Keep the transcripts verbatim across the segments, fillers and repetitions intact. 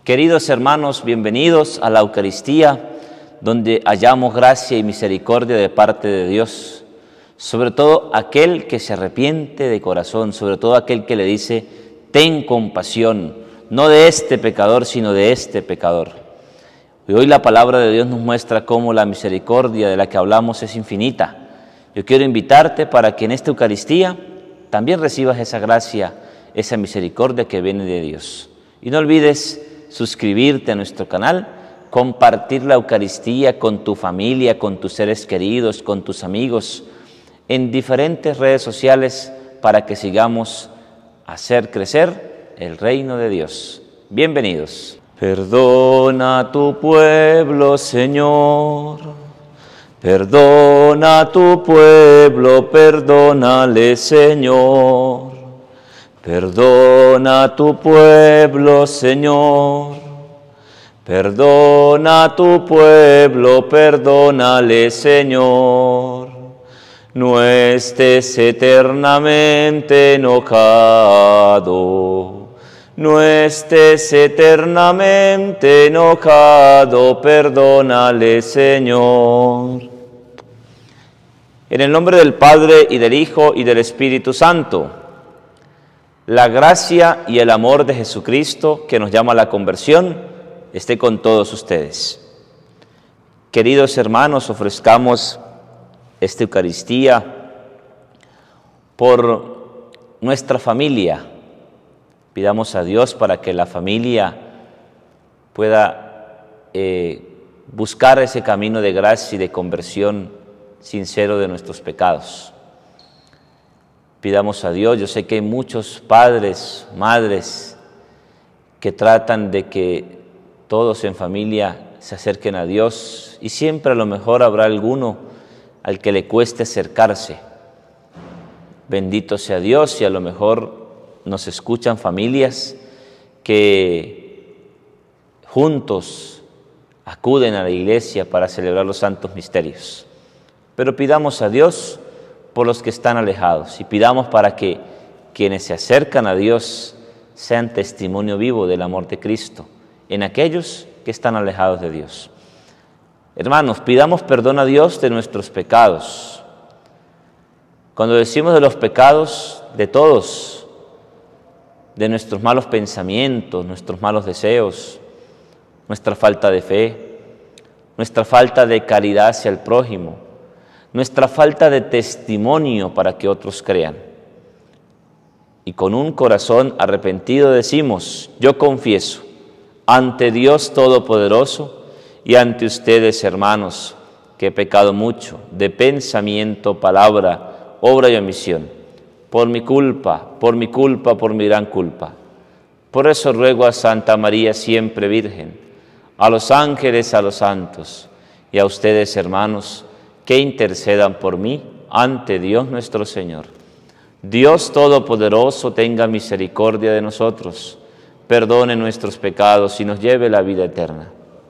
Queridos hermanos, bienvenidos a la Eucaristía, donde hallamos gracia y misericordia de parte de Dios, sobre todo aquel que se arrepiente de corazón, sobre todo aquel que le dice, ten compasión, no de este pecador, sino de este pecador. Y hoy la palabra de Dios nos muestra cómo la misericordia de la que hablamos es infinita. Yo quiero invitarte para que en esta Eucaristía también recibas esa gracia, esa misericordia que viene de Dios. Y no olvides suscribirte a nuestro canal, compartir la Eucaristía con tu familia, con tus seres queridos, con tus amigos, en diferentes redes sociales para que sigamos a hacer crecer el reino de Dios. Bienvenidos. Perdona a tu pueblo, Señor. Perdona a tu pueblo, perdónale, Señor. Perdona a tu pueblo, Señor. Perdona a tu pueblo, perdónale, Señor. No estés eternamente enojado. No estés eternamente enojado, perdónale, Señor. En el nombre del Padre, y del Hijo, y del Espíritu Santo, la gracia y el amor de Jesucristo, que nos llama a la conversión, esté con todos ustedes. Queridos hermanos, ofrezcamos esta Eucaristía por nuestra familia. Pidamos a Dios para que la familia pueda eh, buscar ese camino de gracia y de conversión sincero de nuestros pecados. Pidamos a Dios, yo sé que hay muchos padres, madres, que tratan de que todos en familia se acerquen a Dios y siempre a lo mejor habrá alguno al que le cueste acercarse. Bendito sea Dios, y a lo mejor nos escuchan familias que juntos acuden a la iglesia para celebrar los santos misterios. Pero pidamos a Dios por los que están alejados y pidamos para que quienes se acercan a Dios sean testimonio vivo del amor de Cristo en aquellos que están alejados de Dios. Hermanos, pidamos perdón a Dios de nuestros pecados. Cuando decimos de los pecados, de todos, de nuestros malos pensamientos, nuestros malos deseos, nuestra falta de fe, nuestra falta de caridad hacia el prójimo, nuestra falta de testimonio para que otros crean. Y con un corazón arrepentido decimos, yo confieso ante Dios Todopoderoso y ante ustedes, hermanos, que he pecado mucho de pensamiento, palabra, obra y omisión, por mi culpa, por mi culpa, por mi gran culpa. Por eso ruego a Santa María siempre Virgen, a los ángeles, a los santos y a ustedes, hermanos, que intercedan por mí ante Dios nuestro Señor. Dios Todopoderoso tenga misericordia de nosotros, perdone nuestros pecados y nos lleve a la vida eterna.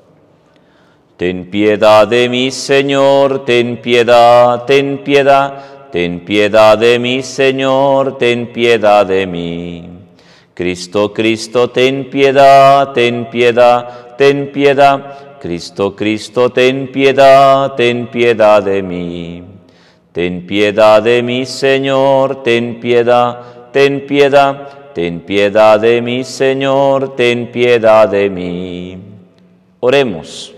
Ten piedad de mí, Señor, ten piedad, ten piedad, ten piedad de mí, Señor, ten piedad de mí. Cristo, Cristo, ten piedad, ten piedad, ten piedad. Cristo, Cristo, ten piedad, ten piedad de mí. Ten piedad de mí, Señor, ten piedad, ten piedad, ten piedad de mí, Señor, ten piedad de mí. Oremos.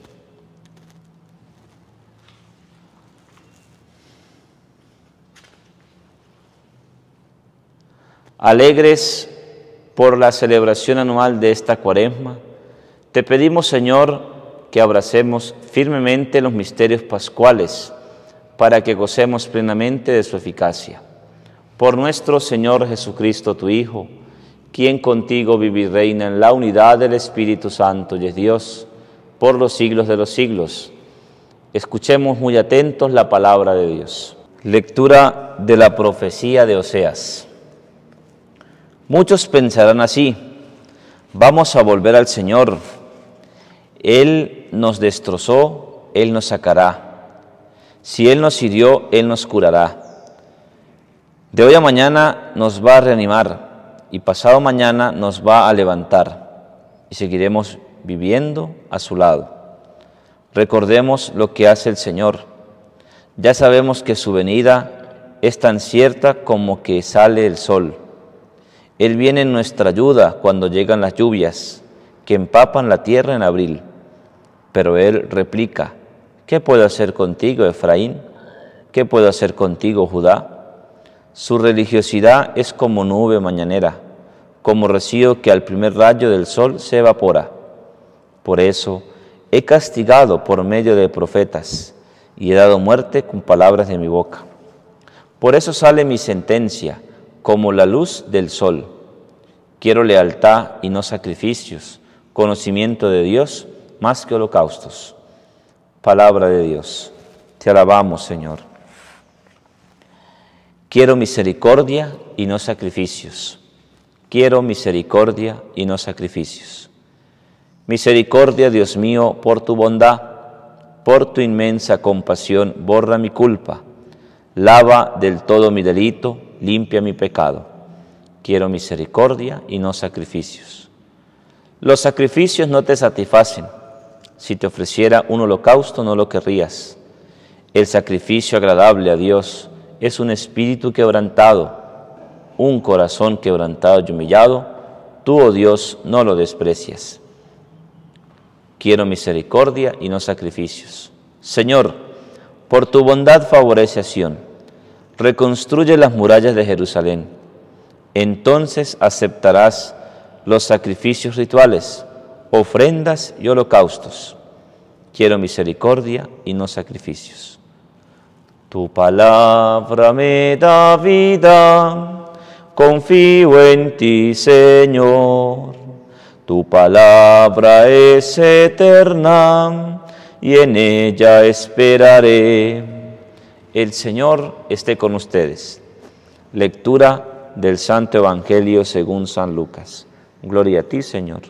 Alegres por la celebración anual de esta Cuaresma, te pedimos, Señor, que abracemos firmemente los misterios pascuales para que gocemos plenamente de su eficacia. Por nuestro Señor Jesucristo, tu Hijo, quien contigo vive y reina en la unidad del Espíritu Santo y es Dios, por los siglos de los siglos. Escuchemos muy atentos la palabra de Dios. Lectura de la profecía de Oseas. Muchos pensarán así, vamos a volver al Señor. Él nos destrozó, Él nos sacará. Si Él nos hirió, Él nos curará. De hoy a mañana nos va a reanimar y pasado mañana nos va a levantar. y seguiremos viviendo a su lado. Recordemos lo que hace el Señor. Ya sabemos que su venida es tan cierta como que sale el sol. Él viene en nuestra ayuda cuando llegan las lluvias, que empapan la tierra en abril. Pero Él replica: ¿qué puedo hacer contigo, Efraín? ¿Qué puedo hacer contigo, Judá? Su religiosidad es como nube mañanera, como rocío que al primer rayo del sol se evapora. Por eso he castigado por medio de profetas y he dado muerte con palabras de mi boca. Por eso sale mi sentencia como la luz del sol. Quiero lealtad y no sacrificios, conocimiento de Dios más que holocaustos. Palabra de Dios. Te alabamos, Señor. Quiero misericordia y no sacrificios. Quiero misericordia y no sacrificios. Misericordia, Dios mío, por tu bondad, por tu inmensa compasión, borra mi culpa. Lava del todo mi delito, limpia mi pecado. Quiero misericordia y no sacrificios. Los sacrificios no te satisfacen. Si te ofreciera un holocausto no lo querrías. El sacrificio agradable a Dios es un espíritu quebrantado, un corazón quebrantado y humillado. Tú, oh Dios, no lo desprecias. Quiero misericordia y no sacrificios. Señor, por tu bondad favorece a Sión. Reconstruye las murallas de Jerusalén. Entonces aceptarás los sacrificios rituales, ofrendas y holocaustos. Quiero misericordia y no sacrificios. Tu palabra me da vida, confío en ti, Señor. Tu palabra es eterna y en ella esperaré. El Señor esté con ustedes. Lectura del Santo Evangelio según San Lucas. Gloria a ti, Señor.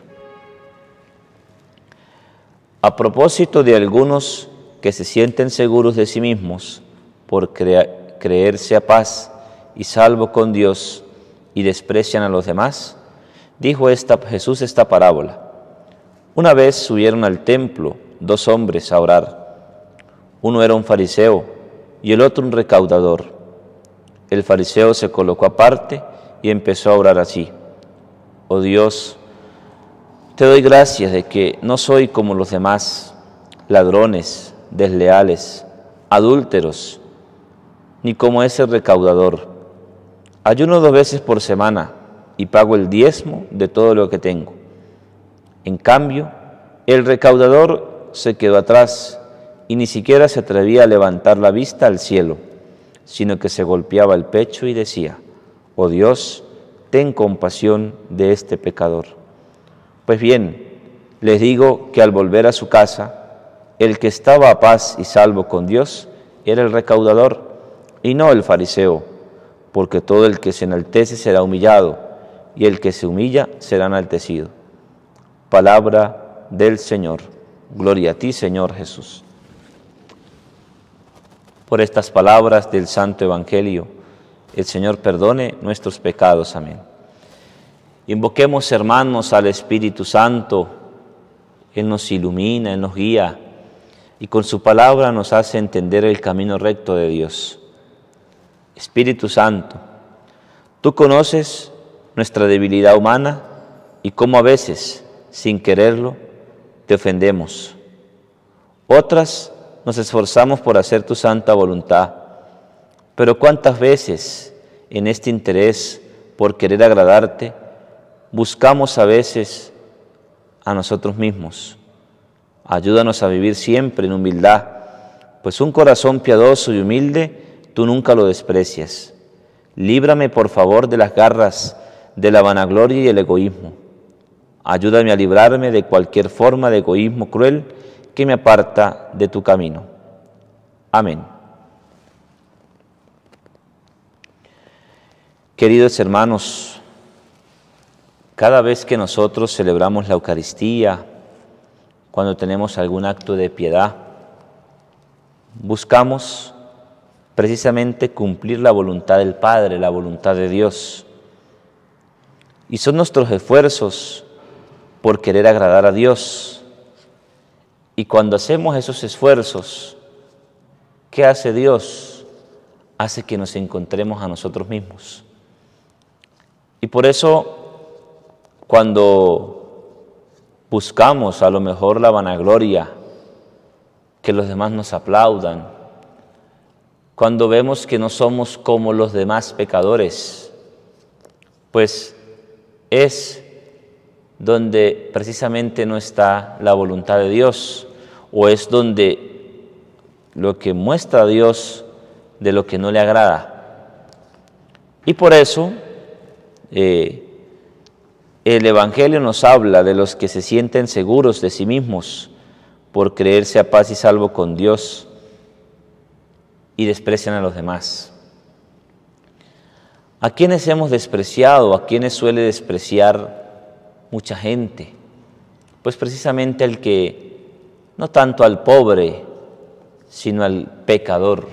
A propósito de algunos que se sienten seguros de sí mismos por crea- creerse a paz y salvo con Dios y desprecian a los demás, dijo esta, Jesús esta parábola. Una vez subieron al templo dos hombres a orar. Uno era un fariseo y el otro un recaudador. El fariseo se colocó aparte y empezó a orar así: oh Dios, te doy gracias de que no soy como los demás, ladrones, desleales, adúlteros, ni como ese recaudador. Ayuno dos veces por semana y pago el diezmo de todo lo que tengo. En cambio, el recaudador se quedó atrás y ni siquiera se atrevía a levantar la vista al cielo, sino que se golpeaba el pecho y decía: oh Dios, ten compasión de este pecador. Pues bien, les digo que al volver a su casa, el que estaba a paz y salvo con Dios era el recaudador y no el fariseo, porque todo el que se enaltece será humillado y el que se humilla será enaltecido. Palabra del Señor. Gloria a ti, Señor Jesús. Por estas palabras del Santo Evangelio, el Señor perdone nuestros pecados. Amén. Invoquemos, hermanos, al Espíritu Santo. Él nos ilumina, Él nos guía y con su palabra nos hace entender el camino recto de Dios. Espíritu Santo, tú conoces nuestra debilidad humana y cómo a veces, sin quererlo, te ofendemos. Otras nos esforzamos por hacer tu santa voluntad, pero cuántas veces en este interés por querer agradarte, buscamos a veces a nosotros mismos. Ayúdanos a vivir siempre en humildad, pues un corazón piadoso y humilde tú nunca lo desprecias. Líbrame, por favor, de las garras de la vanagloria y el egoísmo. Ayúdame a librarme de cualquier forma de egoísmo cruel que me aparta de tu camino. Amén. Queridos hermanos, cada vez que nosotros celebramos la Eucaristía, cuando tenemos algún acto de piedad, buscamos precisamente cumplir la voluntad del Padre, la voluntad de Dios. Y son nuestros esfuerzos por querer agradar a Dios. Y cuando hacemos esos esfuerzos, ¿qué hace Dios? Hace que nos encontremos a nosotros mismos. Y por eso, cuando buscamos a lo mejor la vanagloria, que los demás nos aplaudan, cuando vemos que no somos como los demás pecadores, pues es donde precisamente no está la voluntad de Dios, o es donde lo que muestra a Dios de lo que no le agrada. Y por eso eh, el Evangelio nos habla de los que se sienten seguros de sí mismos por creerse a paz y salvo con Dios y desprecian a los demás. ¿A quiénes hemos despreciado? ¿A quiénes suele despreciar mucha gente? Pues precisamente al que, no tanto al pobre, sino al pecador.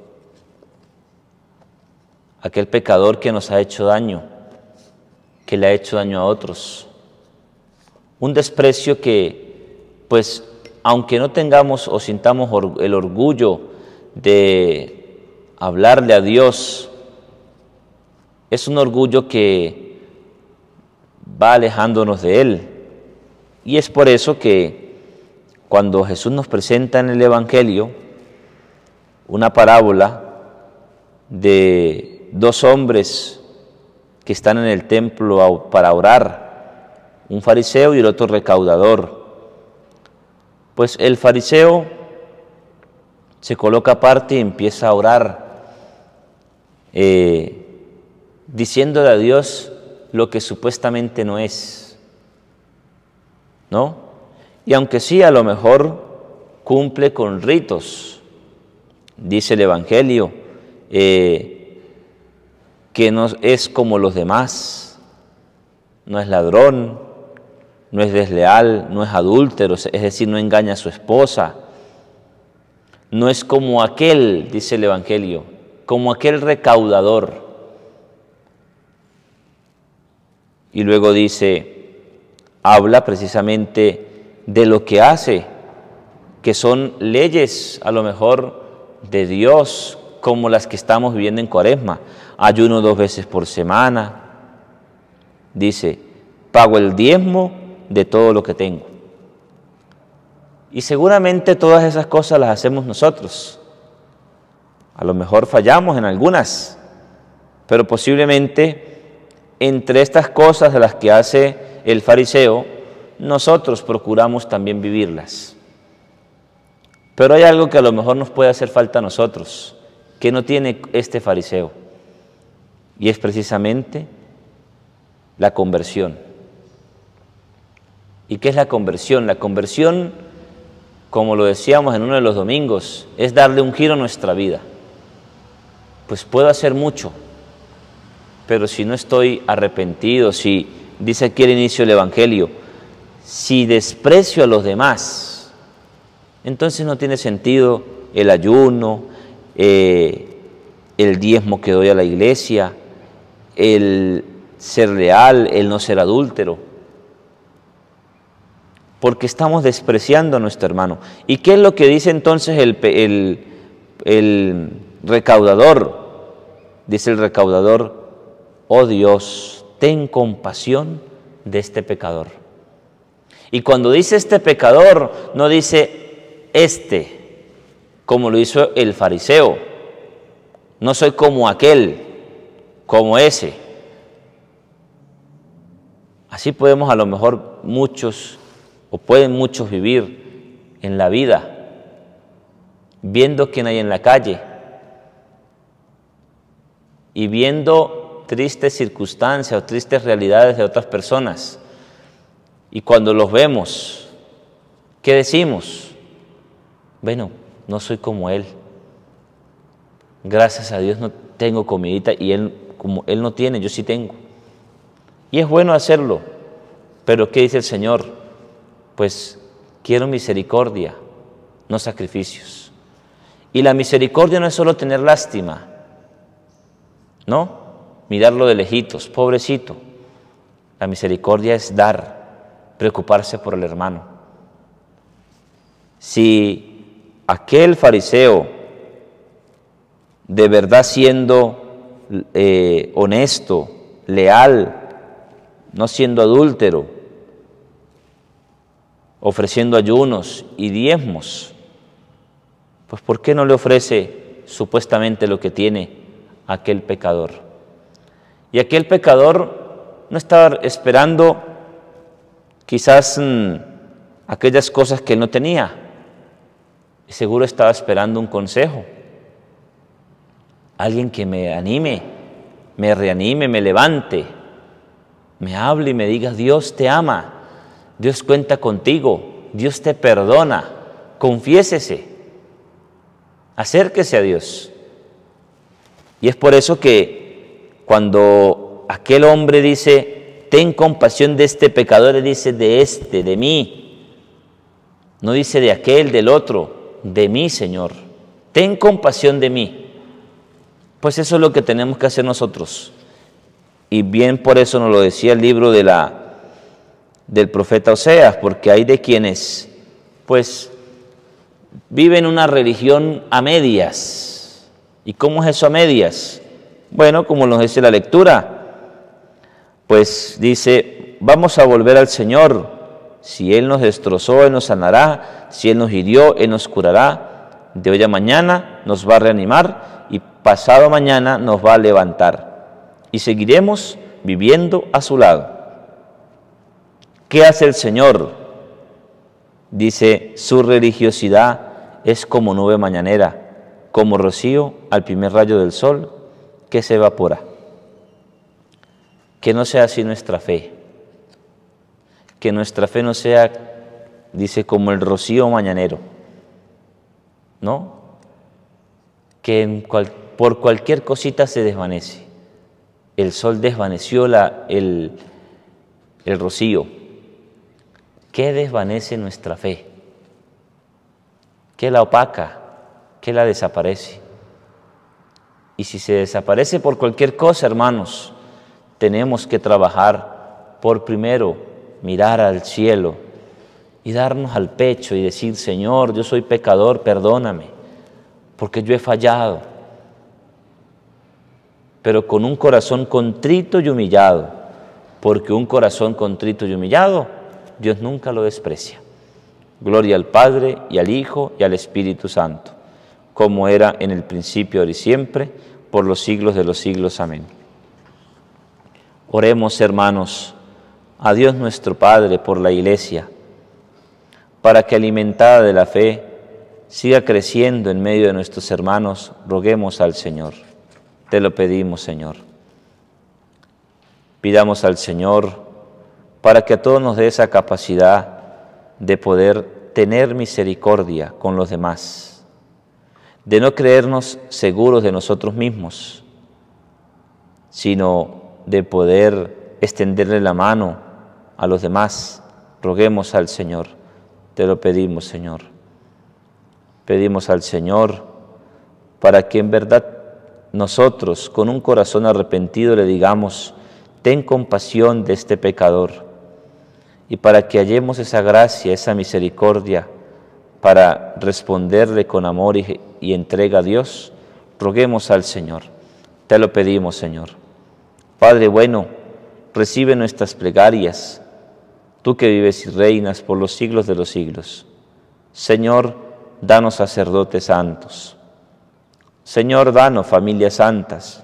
Aquel pecador que nos ha hecho daño, que le ha hecho daño a otros. Un desprecio que, pues, aunque no tengamos o sintamos or- el orgullo de hablarle a Dios, es un orgullo que va alejándonos de Él. Y es por eso que cuando Jesús nos presenta en el Evangelio una parábola de dos hombres que están en el templo para orar, un fariseo y el otro recaudador. Pues el fariseo se coloca aparte y empieza a orar, eh, diciéndole a Dios lo que supuestamente no es, ¿no? Y aunque sí, a lo mejor cumple con ritos, dice el Evangelio, eh, que no es como los demás, no es ladrón, no es desleal, no es adúltero, es decir, no engaña a su esposa, no es como aquel, dice el Evangelio, como aquel recaudador. Y luego dice, habla precisamente de lo que hace, que son leyes a lo mejor de Dios, como las que estamos viviendo en Cuaresma. Ayuno dos veces por semana. Dice, pago el diezmo de todo lo que tengo. Y seguramente todas esas cosas las hacemos nosotros. A lo mejor fallamos en algunas, pero posiblemente entre estas cosas de las que hace el fariseo, nosotros procuramos también vivirlas. Pero hay algo que a lo mejor nos puede hacer falta a nosotros, que no tiene este fariseo, y es precisamente la conversión. ¿Y qué es la conversión? La conversión, como lo decíamos en uno de los domingos, es darle un giro a nuestra vida. Pues puedo hacer mucho, pero si no estoy arrepentido, si, dice aquí al inicio del Evangelio, si desprecio a los demás, entonces no tiene sentido el ayuno, eh, el diezmo que doy a la iglesia, el ser leal, el no ser adúltero, porque estamos despreciando a nuestro hermano. ¿Y qué es lo que dice entonces el, el, el recaudador? Dice el recaudador, oh Dios, ten compasión de este pecador. Y cuando dice este pecador, no dice este, como lo hizo el fariseo. No soy como aquel, como ese. Así podemos a lo mejor muchos, o pueden muchos vivir en la vida, viendo quién hay en la calle y viendo tristes circunstancias o tristes realidades de otras personas. Y cuando los vemos, ¿qué decimos? Bueno, no soy como él. Gracias a Dios no tengo comidita y él, como él no tiene, yo sí tengo. Y es bueno hacerlo, pero ¿qué dice el Señor? Pues quiero misericordia, no sacrificios. Y la misericordia no es solo tener lástima, ¿no? Mirarlo de lejitos, pobrecito. La misericordia es dar, preocuparse por el hermano. Si aquel fariseo, de verdad siendo eh, honesto, leal, no siendo adúltero, ofreciendo ayunos y diezmos, pues ¿por qué no le ofrece supuestamente lo que tiene a aquel pecador? Y aquel pecador no estaba esperando quizás mmm, aquellas cosas que no tenía, y seguro estaba esperando un consejo, alguien que me anime, me reanime, me levante, me hable y me diga: Dios te ama, Dios cuenta contigo, Dios te perdona, confiésese, acérquese a Dios. Y es por eso que cuando aquel hombre dice: ten compasión de este pecador, dice de este, de mí, no dice de aquel, del otro, de mí, Señor, ten compasión de mí. Pues eso es lo que tenemos que hacer nosotros. Y bien por eso nos lo decía el libro de la, del profeta Oseas, porque hay de quienes pues viven una religión a medias. ¿Y cómo es eso a medias? Bueno, como nos dice la lectura, pues dice: vamos a volver al Señor. Si Él nos destrozó, Él nos sanará. Si Él nos hirió, Él nos curará. De hoy a mañana nos va a reanimar y pasado mañana nos va a levantar. Y seguiremos viviendo a su lado. ¿Qué hace el Señor? Dice: su religiosidad es como nube mañanera, como rocío al primer rayo del sol que se evapora. Que no sea así nuestra fe. Que nuestra fe no sea, dice, como el rocío mañanero, ¿no? Que en cual, por cualquier cosita se desvanece. El sol desvaneció la, el, el rocío. ¿Qué desvanece nuestra fe? ¿Qué la opaca? ¿Qué la desaparece? Y si se desaparece por cualquier cosa, hermanos, tenemos que trabajar por primero mirar al cielo y darnos al pecho y decir: Señor, yo soy pecador, perdóname, porque yo he fallado. Pero con un corazón contrito y humillado, porque un corazón contrito y humillado, Dios nunca lo desprecia. Gloria al Padre, y al Hijo, y al Espíritu Santo, como era en el principio, ahora y siempre, por los siglos de los siglos. Amén. Oremos, hermanos, a Dios nuestro Padre por la Iglesia, para que, alimentada de la fe, siga creciendo en medio de nuestros hermanos. Roguemos al Señor. Te lo pedimos, Señor. Pidamos al Señor para que a todos nos dé esa capacidad de poder tener misericordia con los demás, de no creernos seguros de nosotros mismos, sino de poder extenderle la mano a los demás. Roguemos al Señor. Te lo pedimos, Señor. Pedimos al Señor para que en verdad nosotros, con un corazón arrepentido, le digamos: ten compasión de este pecador, y para que hallemos esa gracia, esa misericordia, para responderle con amor y, y entrega a Dios, roguemos al Señor. Te lo pedimos, Señor. Padre bueno, recibe nuestras plegarias, tú que vives y reinas por los siglos de los siglos. Señor, danos sacerdotes santos. Señor, danos familias santas.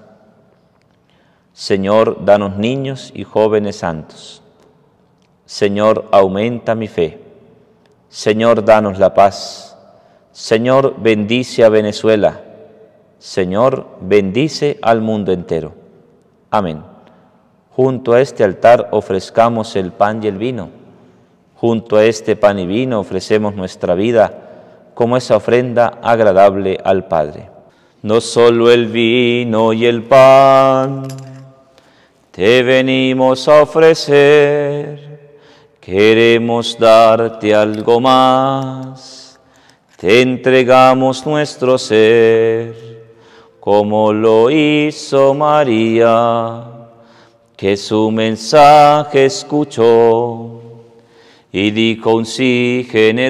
Señor, danos niños y jóvenes santos. Señor, aumenta mi fe. Señor, danos la paz. Señor, bendice a Venezuela. Señor, bendice al mundo entero. Amén. Junto a este altar ofrezcamos el pan y el vino. Junto a este pan y vino ofrecemos nuestra vida como esa ofrenda agradable al Padre. No solo el vino y el pan te venimos a ofrecer, queremos darte algo más. Te entregamos nuestro ser, como lo hizo María, que su mensaje escuchó Y dijo un sí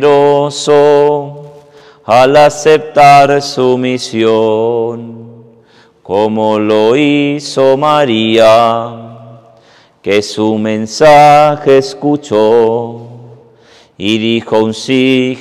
generoso al aceptar su misión, como lo hizo María, que su mensaje escuchó. Y dijo un sí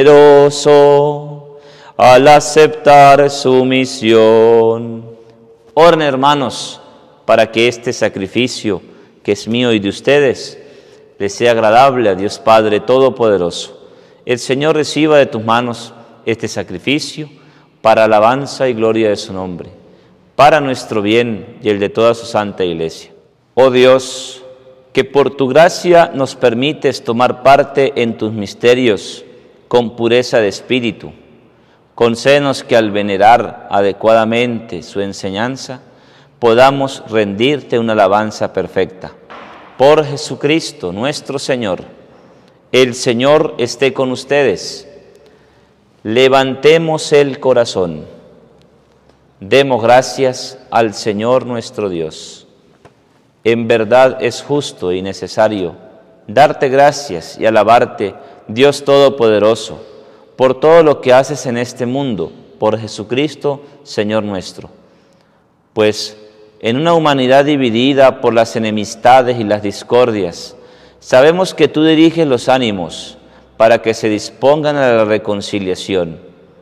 generoso al aceptar su misión. Oren, hermanos, para que este sacrificio, que es mío y de ustedes, les sea agradable a Dios Padre Todopoderoso. El Señor reciba de tus manos este sacrificio para alabanza y gloria de su nombre, para nuestro bien y el de toda su santa Iglesia. Oh Dios, que por tu gracia nos permites tomar parte en tus misterios con pureza de espíritu, concédenos que al venerar adecuadamente su enseñanza, podamos rendirte una alabanza perfecta. Por Jesucristo nuestro Señor. El Señor esté con ustedes. Levantemos el corazón. Demos gracias al Señor nuestro Dios. En verdad es justo y necesario darte gracias y alabarte, Dios Todopoderoso, por todo lo que haces en este mundo, por Jesucristo, Señor nuestro. Pues en una humanidad dividida por las enemistades y las discordias, sabemos que tú diriges los ánimos para que se dispongan a la reconciliación.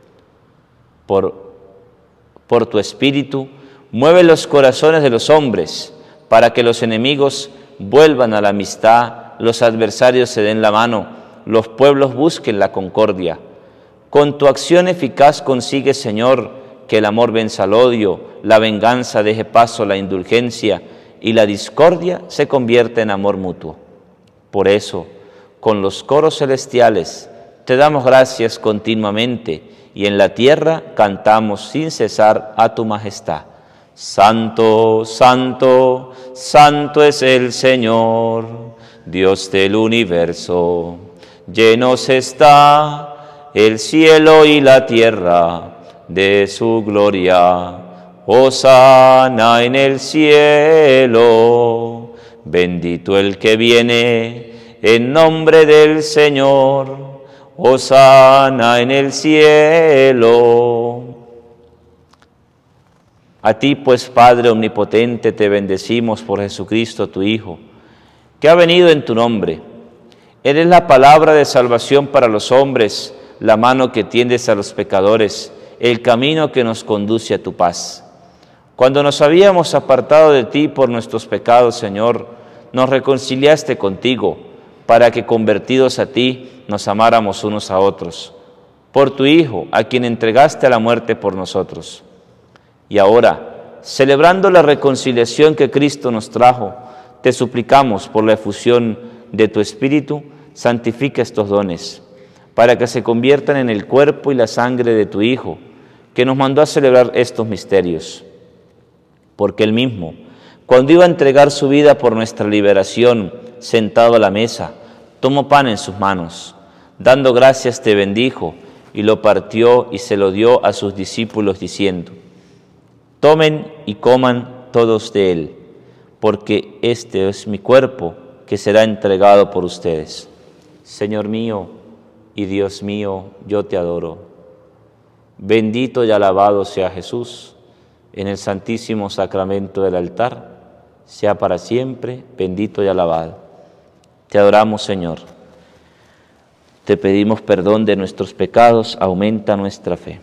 Por, por tu Espíritu, mueve los corazones de los hombres para que los enemigos vuelvan a la amistad, los adversarios se den la mano, los pueblos busquen la concordia. Con tu acción eficaz consigue, Señor, que el amor venza al odio, la venganza deje paso a la indulgencia y la discordia se convierta en amor mutuo. Por eso, con los coros celestiales, te damos gracias continuamente y en la tierra cantamos sin cesar a tu majestad. Santo, santo, santo es el Señor, Dios del universo. Llenos está el cielo y la tierra de su gloria. Hosana en el cielo, bendito el que viene en nombre del Señor. Hosana en el cielo. A ti pues, Padre omnipotente, te bendecimos por Jesucristo, tu Hijo, que ha venido en tu nombre. Eres la palabra de salvación para los hombres, la mano que tiendes a los pecadores, el camino que nos conduce a tu paz. Cuando nos habíamos apartado de ti por nuestros pecados, Señor, nos reconciliaste contigo, para que convertidos a ti nos amáramos unos a otros, por tu Hijo, a quien entregaste a la muerte por nosotros. Y ahora, celebrando la reconciliación que Cristo nos trajo, te suplicamos por la efusión de tu Espíritu, santifica estos dones, para que se conviertan en el cuerpo y la sangre de tu Hijo, que nos mandó a celebrar estos misterios. Porque Él mismo, cuando iba a entregar su vida por nuestra liberación, sentado a la mesa, tomó pan en sus manos, dando gracias te bendijo, y lo partió y se lo dio a sus discípulos diciendo: tomen y coman todos de él, porque este es mi cuerpo que será entregado por ustedes. Señor mío y Dios mío, yo te adoro. Bendito y alabado sea Jesús en el santísimo sacramento del altar, sea para siempre bendito y alabado. Te adoramos, Señor. Te pedimos perdón de nuestros pecados, aumenta nuestra fe.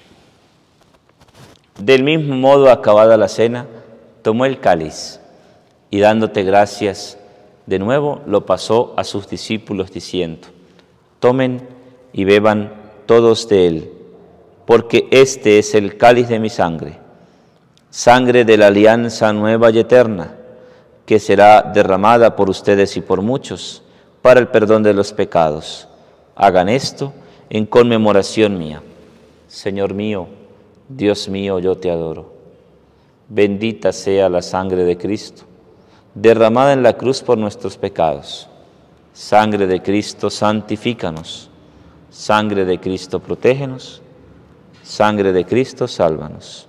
Del mismo modo, acabada la cena, tomó el cáliz y dándote gracias, de nuevo lo pasó a sus discípulos diciendo: tomen y beban todos de él, porque este es el cáliz de mi sangre, sangre de la alianza nueva y eterna, que será derramada por ustedes y por muchos para el perdón de los pecados. Hagan esto en conmemoración mía. Señor mío, Dios mío, yo te adoro. Bendita sea la sangre de Cristo, derramada en la cruz por nuestros pecados. Sangre de Cristo, santifícanos. Sangre de Cristo, protégenos. Sangre de Cristo, sálvanos.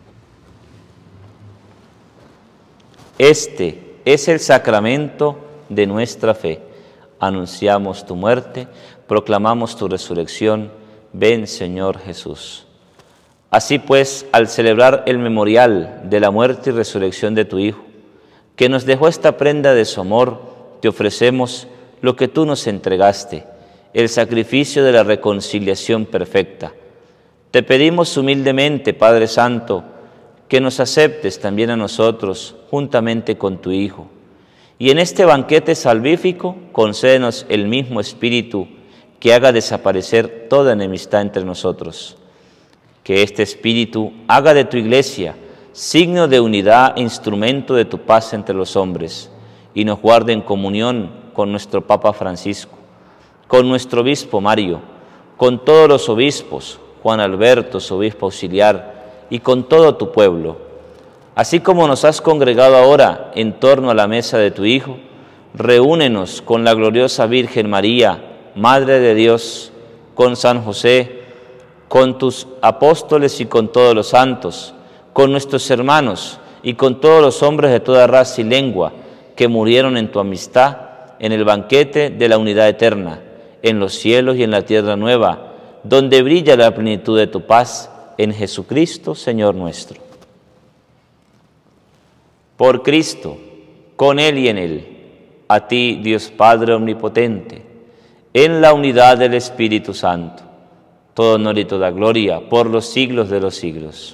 Este es el sacramento de nuestra fe. Anunciamos tu muerte, proclamamos tu resurrección. Ven, Señor Jesús. Así pues, al celebrar el memorial de la muerte y resurrección de tu Hijo, que nos dejó esta prenda de su amor, te ofrecemos lo que tú nos entregaste, el sacrificio de la reconciliación perfecta. Te pedimos humildemente, Padre Santo, que nos aceptes también a nosotros, juntamente con tu Hijo. Y en este banquete salvífico, concédenos el mismo Espíritu que haga desaparecer toda enemistad entre nosotros. Que este Espíritu haga de tu Iglesia signo de unidad e instrumento de tu paz entre los hombres, y nos guarde en comunión con nuestro Papa Francisco, con nuestro Obispo Mario, con todos los obispos, Juan Alberto, su obispo auxiliar, y con todo tu pueblo. Así como nos has congregado ahora en torno a la mesa de tu Hijo, reúnenos con la gloriosa Virgen María, Madre de Dios, con San José, con tus apóstoles y con todos los santos, con nuestros hermanos y con todos los hombres de toda raza y lengua que murieron en tu amistad, en el banquete de la unidad eterna, en los cielos y en la tierra nueva, donde brilla la plenitud de tu paz, en Jesucristo, Señor nuestro. Por Cristo, con Él y en Él, a ti, Dios Padre omnipotente, en la unidad del Espíritu Santo, todo honor y toda gloria por los siglos de los siglos.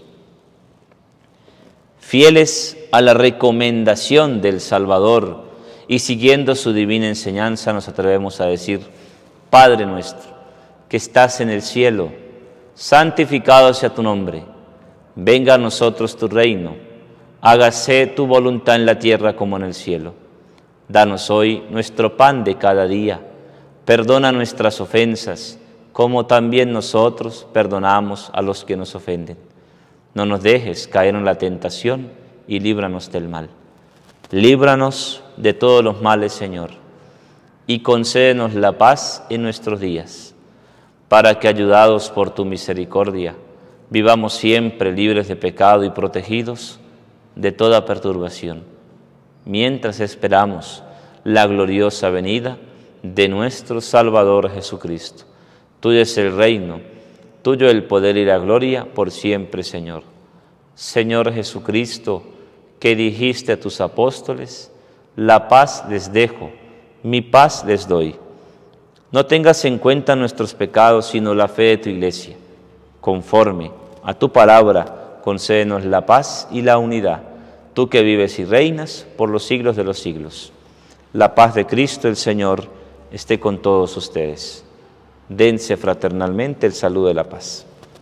Fieles a la recomendación del Salvador y siguiendo su divina enseñanza, nos atrevemos a decir: Padre nuestro, que estás en el cielo, santificado sea tu nombre. Venga a nosotros tu reino. Hágase tu voluntad en la tierra como en el cielo. Danos hoy nuestro pan de cada día. Perdona nuestras ofensas, como también nosotros perdonamos a los que nos ofenden. No nos dejes caer en la tentación y líbranos del mal. Líbranos de todos los males, Señor, y concédenos la paz en nuestros días, para que, ayudados por tu misericordia, vivamos siempre libres de pecado y protegidos de toda perturbación, mientras esperamos la gloriosa venida de nuestro Salvador Jesucristo. Tuyo es el reino, tuyo el poder y la gloria por siempre, Señor. Señor Jesucristo, que dijiste a tus apóstoles: la paz les dejo, mi paz les doy. No tengas en cuenta nuestros pecados, sino la fe de tu Iglesia. Conforme a tu palabra, concédenos la paz y la unidad, tú que vives y reinas por los siglos de los siglos. La paz de Cristo el Señor esté con todos ustedes. Dense fraternalmente el saludo de la paz.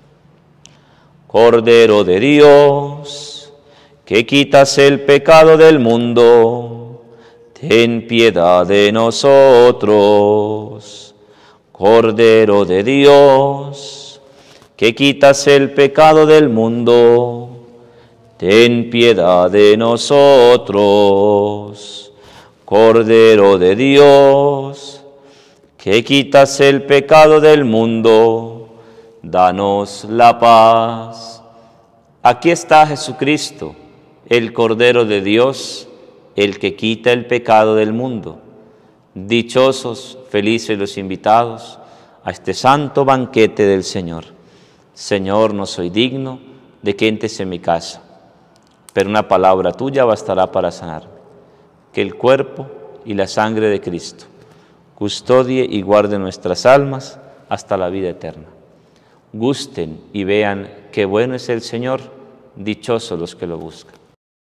Cordero de Dios, que quitas el pecado del mundo, ten piedad de nosotros. Cordero de Dios, que quitas el pecado del mundo, ten piedad de nosotros. Cordero de Dios, que quitas el pecado del mundo, danos la paz. Aquí está Jesucristo, el Cordero de Dios, el que quita el pecado del mundo. Dichosos, felices los invitados a este santo banquete del Señor. Señor, no soy digno de que entres en mi casa, pero una palabra tuya bastará para sanarme. Que el cuerpo y la sangre de Cristo custodie y guarde nuestras almas hasta la vida eterna. Gusten y vean qué bueno es el Señor, dichosos los que lo buscan.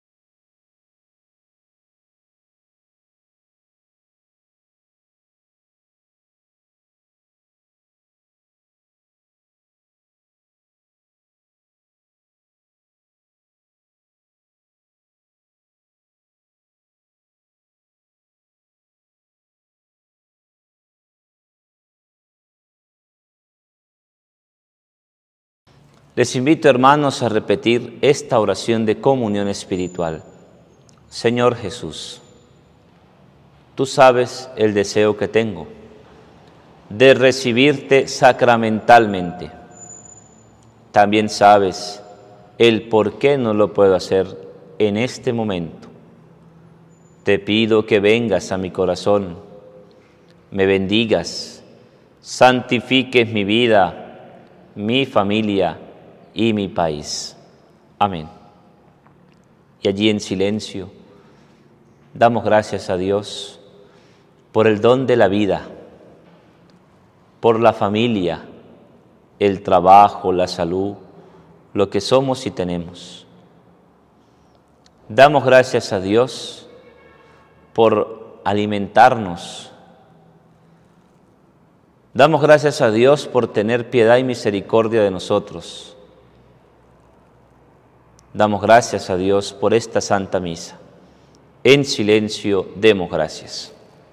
Les invito, hermanos, a repetir esta oración de comunión espiritual. Señor Jesús, tú sabes el deseo que tengo de recibirte sacramentalmente. También sabes el por qué no lo puedo hacer en este momento. te pido que vengas a mi corazón, me bendigas, santifiques mi vida, mi familia y mi país. Amén. Y allí en silencio damos gracias a Dios por el don de la vida, por la familia, el trabajo, la salud, lo que somos y tenemos. Damos gracias a Dios por alimentarnos. Damos gracias a Dios por tener piedad y misericordia de nosotros. Damos gracias a Dios por esta Santa Misa. En silencio demos gracias.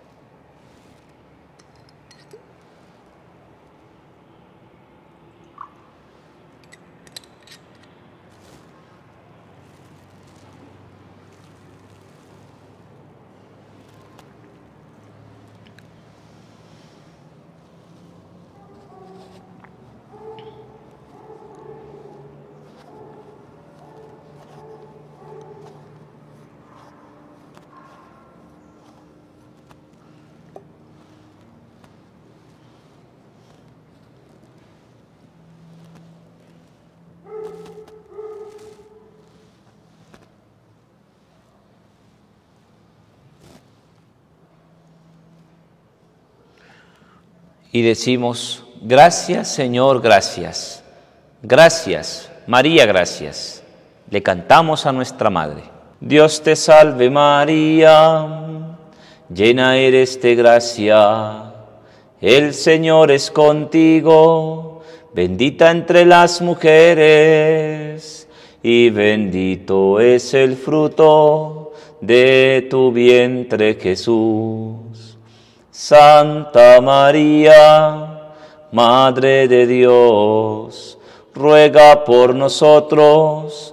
Y decimos, gracias Señor, gracias. Gracias, María, gracias. Le cantamos a nuestra Madre. Dios te salve María, llena eres de gracia, el Señor es contigo, bendita entre las mujeres, y bendito es el fruto de tu vientre Jesús. Santa María, Madre de Dios, ruega por nosotros,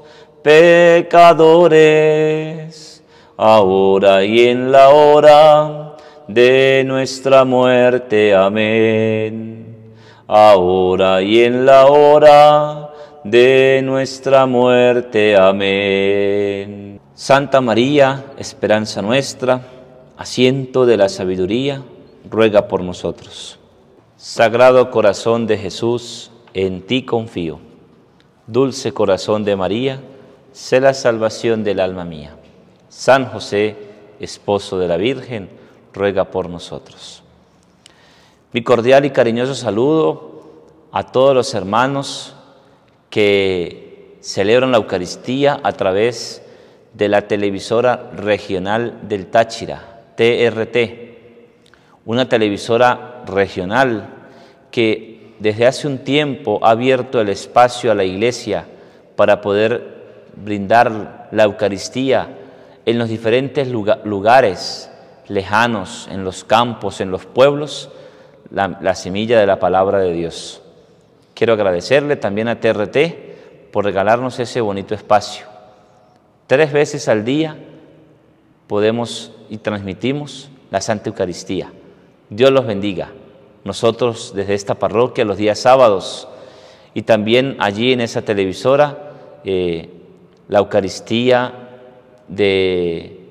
pecadores, ahora y en la hora de nuestra muerte. Amén. Ahora y en la hora de nuestra muerte. Amén. Santa María, esperanza nuestra, asiento de la sabiduría, ruega por nosotros. Sagrado corazón de Jesús, en ti confío. Dulce corazón de María, sé la salvación del alma mía. San José, esposo de la Virgen, ruega por nosotros. Mi cordial y cariñoso saludo a todos los hermanos que celebran la Eucaristía a través de la televisora regional del Táchira, T R T, una televisora regional que desde hace un tiempo ha abierto el espacio a la Iglesia para poder brindar la Eucaristía en los diferentes lugares lejanos, en los campos, en los pueblos, la, la semilla de la palabra de Dios. Quiero agradecerle también a T R T por regalarnos ese bonito espacio. Tres veces al día podemos y transmitimos la Santa Eucaristía. Dios los bendiga. Nosotros desde esta parroquia los días sábados y también allí en esa televisora eh, la Eucaristía de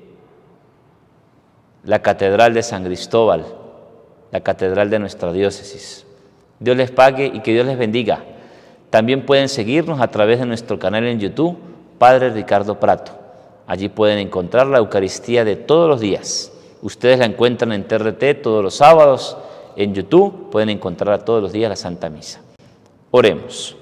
la Catedral de San Cristóbal, la catedral de nuestra diócesis. Dios les pague y que Dios les bendiga. También pueden seguirnos a través de nuestro canal en YouTube, Padre Ricardo Prato. Allí pueden encontrar la Eucaristía de todos los días. Ustedes la encuentran en T R T todos los sábados. En YouTube pueden encontrar todos los días la Santa Misa. Oremos.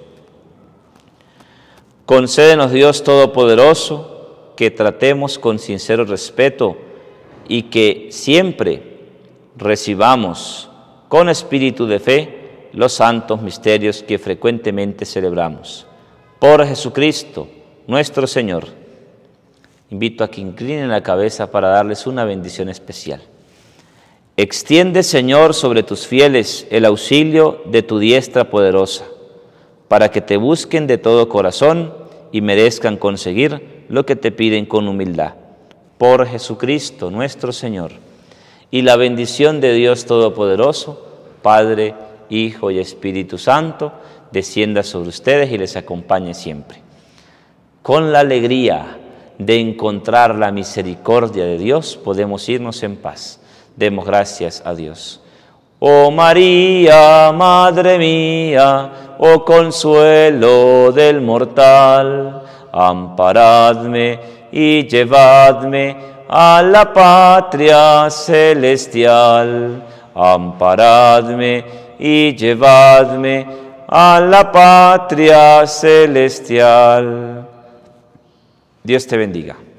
Concédenos, Dios Todopoderoso, que tratemos con sincero respeto y que siempre recibamos con espíritu de fe los santos misterios que frecuentemente celebramos. Por Jesucristo, nuestro Señor. Invito a que inclinen la cabeza para darles una bendición especial. Extiende, Señor, sobre tus fieles el auxilio de tu diestra poderosa, para que te busquen de todo corazón y merezcan conseguir lo que te piden con humildad. Por Jesucristo, nuestro Señor. Y la bendición de Dios Todopoderoso, Padre, Hijo y Espíritu Santo, descienda sobre ustedes y les acompañe siempre. Con la alegría de encontrar la misericordia de Dios, podemos irnos en paz. Demos gracias a Dios. Oh María, Madre mía, oh consuelo del mortal, amparadme y llevadme a la patria celestial. Amparadme y llevadme a la patria celestial. Dios te bendiga.